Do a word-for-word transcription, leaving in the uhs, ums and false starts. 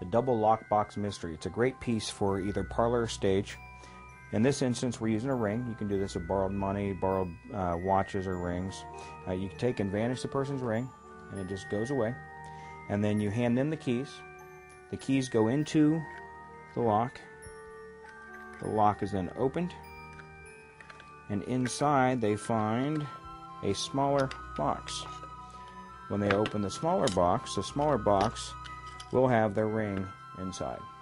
double lockbox mystery. It's a great piece for either parlor or stage. In this instance, we're using a ring. You can do this with borrowed money, borrowed uh, watches or rings. Uh, you can take and vanish the person's ring, and it just goes away. And then you hand them the keys. The keys go into the lock. The lock is then opened, and inside they find a smaller box. When they open the smaller box, the smaller box will have their ring inside.